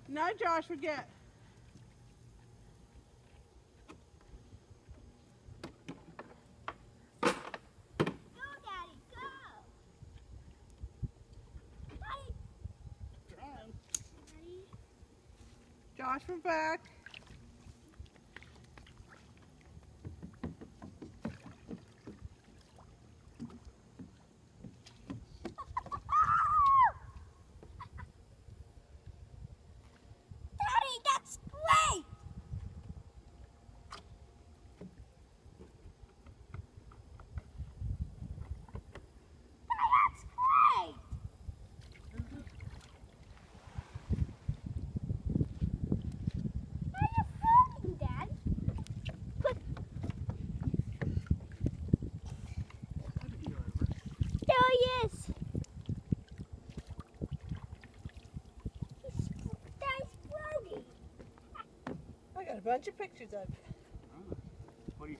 No, Josh, forget. Go, Daddy, go! Daddy. Trying. Daddy. Josh, we're back. Daddy, that's great! That's great! How are you filming, Dad? Look. There he is. That's floating. I got a bunch of pictures of it.